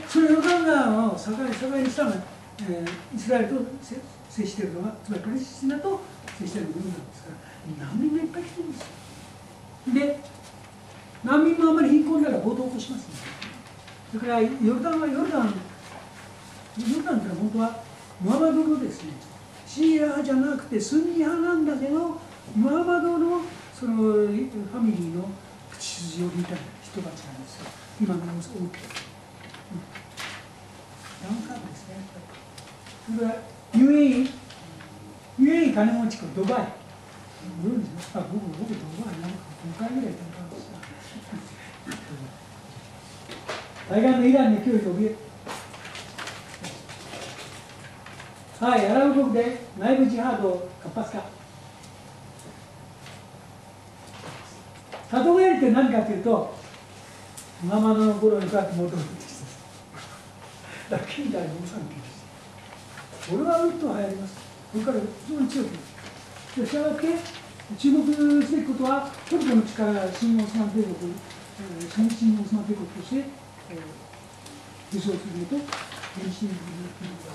そのヨルダン川を境にしたのが、イスラエルと接しているのが、つまりパレスチナと接している部分なんですから、難民がいっぱい来てるんですよ。で、難民もあまり貧困なら暴動を起こしますね。それからヨルダンっていうのは本当はムハマドのですね、シーア派じゃなくてスンニ派なんだけど、ムハマドのそのファミリーの口筋を引いた人たちなんですよ。今の様子を受けて。ダウンカードですね。それから UAE 金持ち国ドバイ。僕ドバイなんか5回ぐらい行ったんですが、対岸のイランに脅威と怯え。はい、アラブ国で内部ジハード活発化。里帰りって何かというと、ムハマドの頃にこうやって戻るんです。だから近代の産経です。これはうんと流行ります。これから非常に強くなる。したがって注目すべきことは、トルコの力が新オスマン帝国、新オスマン帝国として武装すると、原始人の国が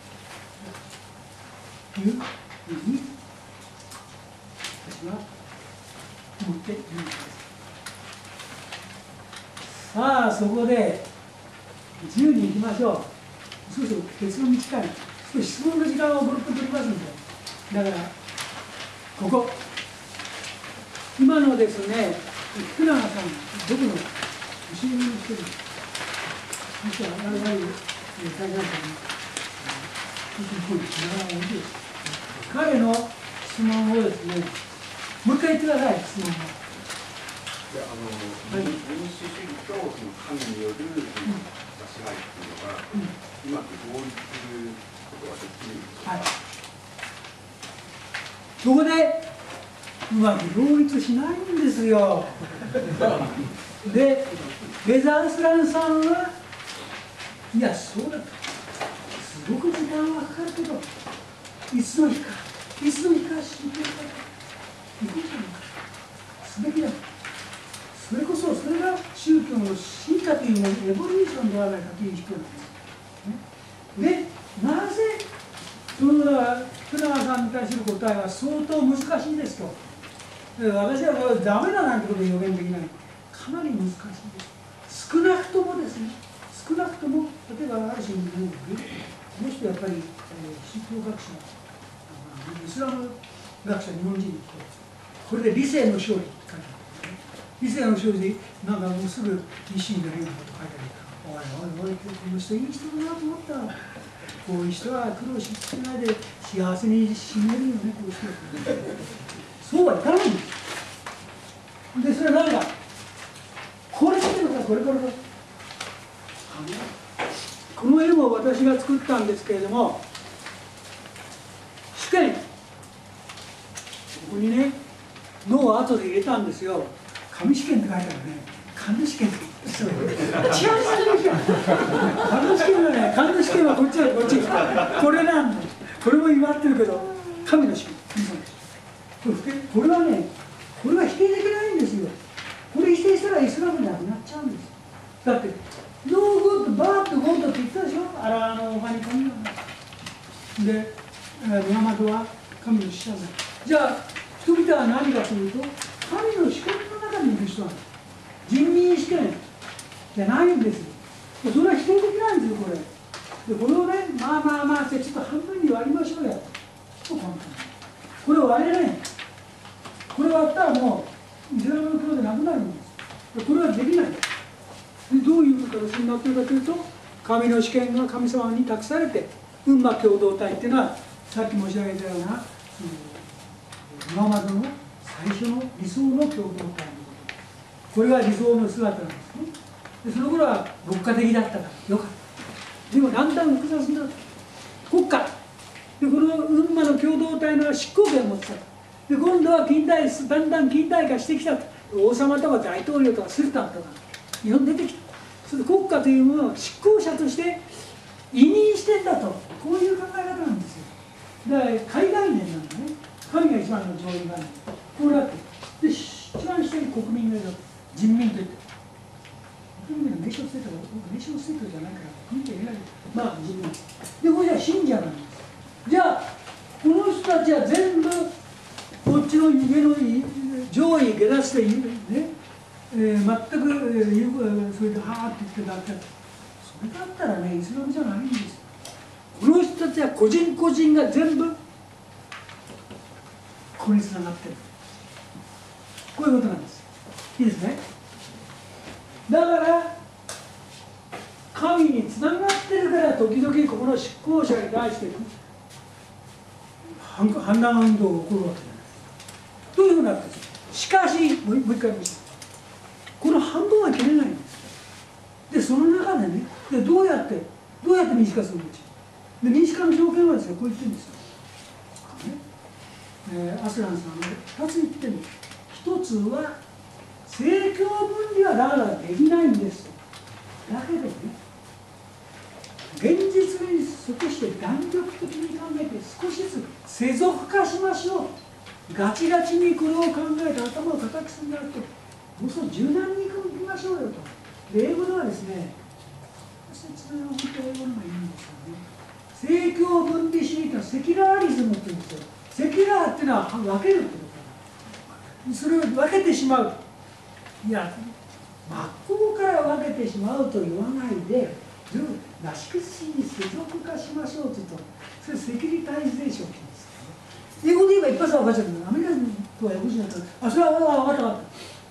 というふうに私は思っているのです。さあ、そこで自由に行きましょう。そうそう、結論短い。少し質問の時間を5、6分取りますんで。だから、ここ。今のですね、福永さん、僕の後ろにしてる。実は、我々、海岸さんに、彼の質問をですね、もう一回言ってください、質問を。 民主主義と神による支配っていうのが、うまく両立することができるんですか。はい、 そこでうまく両立しないんですよ。で、レザースランさんは、いや、そうだと。すごく時間はかかるけど、いつの日か信憑かと、いくじゃないか、すべきだ。それこそ、それが宗教の進化というのはエボリューションではないかという人なんです。で、なぜ、その福永さんに対する答えは相当難しいですと。私はこれダメだなんてことを予言できない。かなり難しいです。少なくともですね、少なくとも、例えばある種のこの人やっぱり、宗教学者、イスラム学者、日本人これで理性の勝利って書いてある。理性の勝利で、なんかもうすぐ一心になるようなこと書いてある。おいおいおい、この人いい人だなと思った。こういう人は苦労しないで幸せに死ねるよね、こういう人は。そうはいかないんです。で、それは何か、これ見てください、これからこの絵も私が作ったんですけれども、試験、ここにね、脳を後で入れたんですよ。紙試験って書いてあるね。紙試験って違う試験。紙試験はね、紙試験はこっちはこっち。これなんだ。これも言われてるけど、紙の試験。これはね、これは否定できないんですよ。これ否定したらイスラムなくなっちゃうんです。だって、ノーグッド、バーッド、ゴッドって言ったでしょ、アラーのお前に神が。で、ムハマドは神の使者だ。じゃあ、人々は何かというと、神の試験の中にいる人なんです。人民試験じゃないんですよ。それは否定できないんですよ、これ。で、これをね、まあって、ちょっと半分に割りましょうや。そう簡単。これを割れない。これ割ったらもう、イスラムの教でなくなるんです。これはできない。でどういう形になっているかというと、神の試験が神様に託されて、群馬共同体っていうのは、さっき申し上げたような、今までの最初の理想の共同体のこと。これが理想の姿なんですね。でその頃は牧歌的だったからよかった。でもだんだん複雑になって国家。でこの群馬の共同体の執行権を持ってた。で今度はだんだん近代化してきた。王様とか大統領とかスルタンとか日本出てきた。それで国家というものを執行者として委任してんだと、こういう考え方なんですよ。だから海外念なんだね。神が一番の上位概念。こうなってで一番下に国民がいる。人民といって国民の名称つけたら名称小説教じゃないから関係ない。まあ自分でこれじゃ信者なんです。じゃあこの人たちは全部こっちの上の上位下脱でね、全くそれではーって言ってだけそれだったらねイスラムじゃないんです。この人たちは個人個人が全部ここにつながってる。こういうことなんです。いいですね。だから神につながってるから時々ここの執行者に対して反乱運動が起こるわけじゃない。というふうになってる。しかしもう一回言います。この半分は切れないんです。でその中でね、でどうやって民主化するのか。で民主化の条件はですね、こう言ってるんですよ。アスランさんは2つ言ってるんです。1つは政教分離はだからできないんです。だけどね、現実に即して弾力的に考えて少しずつ世俗化しましょう。ガチガチにこれを考えて頭を固くするんじゃなくて、もう少し柔軟にいきましょうよと。英語ではですね、説明は本当英語の方がいいんですよね。政教分離主義というのはセキュラリズムって言うんですよ。セキュラーっていうのは分けるってことだ。それを分けてしまう。いや、真っ向から分けてしまうと言わないで、なし崩しに世俗化しましょうというと、それセキュリタイゼーションって言うんですよね。英語で言えば一発は分かっちゃうけど、アメリカ人とは英語人だったら、それは分かった分かった。ところが、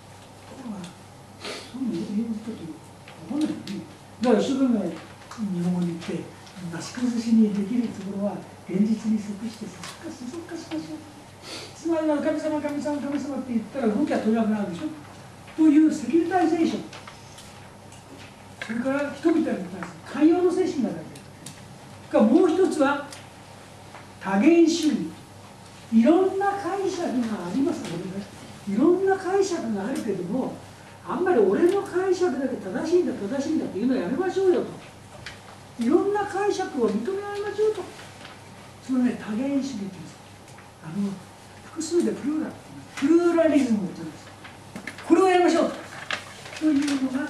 そういう英語と分かんないよね。だから一生懸命日本語に言って、なし崩しにできるところは、現実に即して世俗化しましょう。つまりは神様、神様、神様って言ったら動きは取れなくなるでしょ。というセキュリタイゼーション。それから人々に対する寛容の精神が大事だ。もう一つは多元主義。いろんな解釈があります。いろんな解釈があるけども、あんまり俺の解釈だけ正しいんだ正しいんだっていうのをやめましょうよと。いろんな解釈を認め合いましょうと。そのね、多元主義っていうんです。複数でプルーラリズムっていうんです。これをやりましょうというのが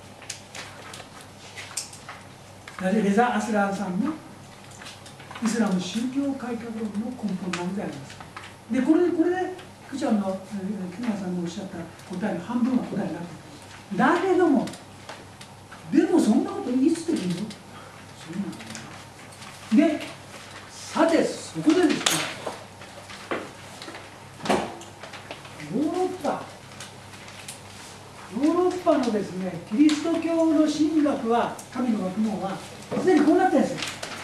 レザ・アスラーさんのイスラム宗教改革論の根本なのであります。で、これで福ちゃんの木村さんがおっしゃった答えの半分は答えになっている。だけども、でもそんなこといつできるの？そうなんだよ。で、さて、そこでですね、ヨーロッパのですね、キリスト教の神学は、神の学問は、すでにこうなってるんですよ。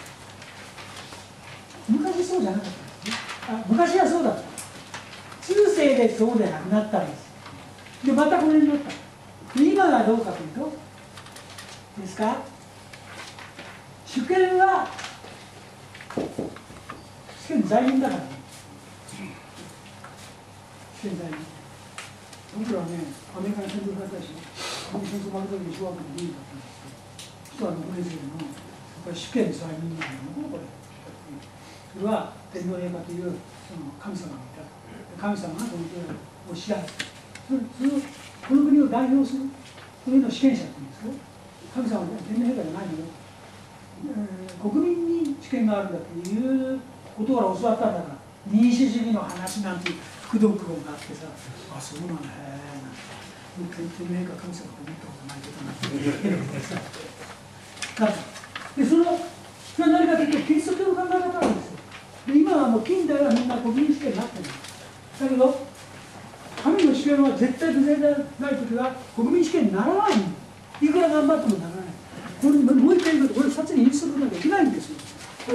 昔そうじゃなかったんですね。昔はそうだった。中世でそうでなくなったんです。で、またこれになった。で、今はどうかというと、ですか、主権は、主権在民だからね。主権在民。僕らはね、アメリカに戦争されたし、戦争負けた時に小学校の議員だったんですけど、6年生の、やっぱり主権在民なんだよ、これ。それは天皇陛下というその神様がいた。神様がこの国を支配する。この国を代表する国の主権者って言うんですけど、神様は天皇陛下じゃないのよ。国民に主権があるんだということから教わったんだから、民主主義の話なんて副読本があってさ、あ、そうなんだね。天皇陛下神様と思ったことないけどなって言ってさ。で、それは何かというと、キリスト教の考え方なんですよ。で、今はもう近代はみんな国民主権になってる。だけど、神の主権は絶対不正でないときは国民主権にならない。いくら頑張ってもならない。これもう一回言うと、これ2つに印することができないんですよ。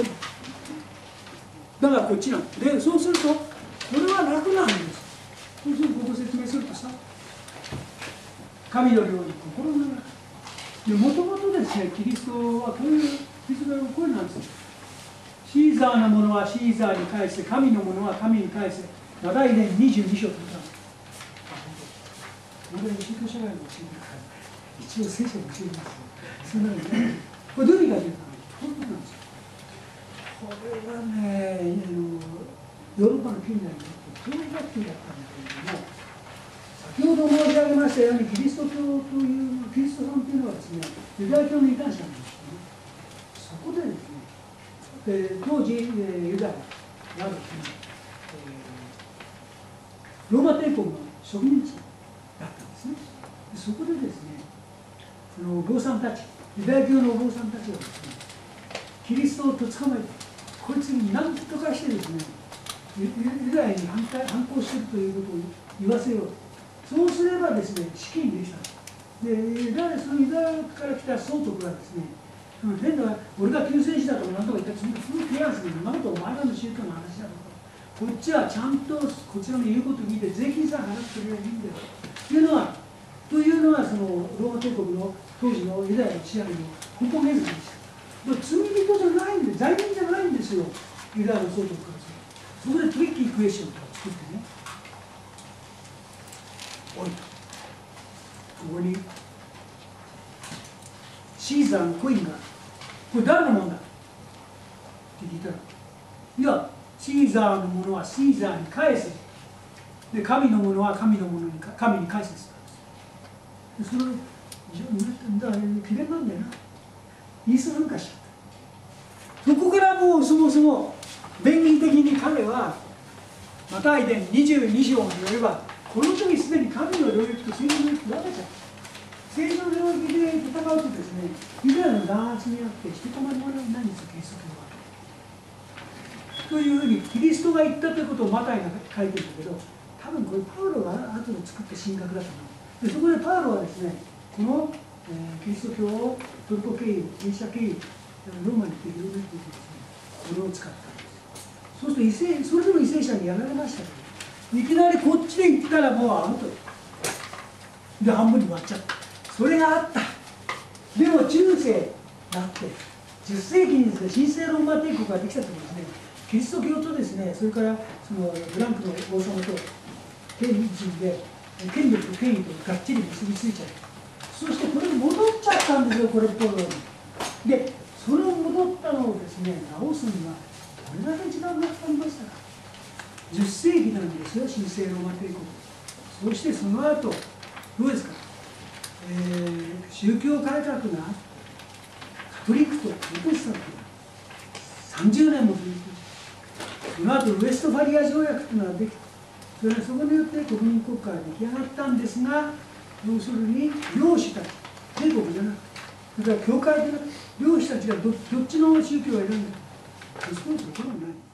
だからこっちなんで、そうすると、これは楽なんです。そうすると、ここ説明するとさ、神の領域、心の中。で、もともとですね、キリストはこういう、キリストはこういうなんですよ。シーザーのものはシーザーに返せ、神のものは神に返せ。マタイ伝22章と言ったんです。これ、宗教社会の教えてください。一応聖書を教えます。そんなのね、これどういう意味かというと、こういうことなんですよ。これはね、ヨーロッパの近代にとって教学級だったんだけれども、先ほど申し上げましたように、キリスト教というキリストさんというのはですね、ユダヤ教の異端者なんですよね。そこでですね、当時、ユダヤはですね、ローマ帝国の植民地だったんですね。そこでですね、そのお坊さんたち、ユダヤ教のお坊さんたちはですね、キリストをと捕まえて、こいつに何とかしてですね、ユダヤに反抗しているということを言わせよう。そうすればですね、死刑にできたんです。で、そのユダヤから来た総督がですね、変な、俺が救世主だとか何とか言ったら、そのピアスで、今までお前らの宗教の話だとか、こっちはちゃんとこちらの言うことを聞いて、税金さえ払ってくれればいいんだよ。というのが、そのローマ帝国の当時のユダヤの支配の根本原則でした。罪人じゃないんで、罪人じゃないんですよ、ユダヤの総督からすると。そこでトリッキークエスチョンを作ってね、おいと、ここにシーザーのコインが、これ誰のもんだって聞いたら、いや、シーザーのものはシーザーに返せ。で、神のものは神のものに神に返せって言ったんです。で、それ、だから、きれいなんだよな。言い過ぎかしちゃった。そこからもうそもそも、弁義的に彼は、マタイ伝22章によれば、この時すでに神の領域と政治の領域を分けちゃった。政治の領域で戦うとですね、ユダヤの弾圧によってひとたまりもないんですよ、キリスト教は。というふうに、キリストが言ったということをマタイが書いてるんだけど、多分これパウロが後で作った神学だと思う。でそこでパウロはですね、この、キリスト教をトルコ経由、ギリシャ経由、ローマに行って広めていくですね、これを使ったんです。そうするとそれでも為政者にやられましたけど、いきなりこっちで行ったらもうアウトで半分に割っちゃった。それがあった。でも中世なって10世紀にですね、神聖ローマ帝国ができたときですね、キリスト教とですね、それからそのフランクの王様と権力で権力と権威とがっちり結びついちゃう。そしてこれに戻っちゃったんですよ、これっぽいのに。で、それを戻ったのをですね、直すにはどれだけ時間がかかりましたか。10世紀なんですよ、神聖ローマ帝国。そしてその後、どうですか、宗教改革がカトリックとプロテスタントが30年も続いて、その後ウエストファリア条約というのができて、そこによって国民国家が出来上がったんですが、要するに領主たち、帝国じゃなくて、それから教会じゃなくて、領主たちがどっちの宗教を選んだか、そういうところはない。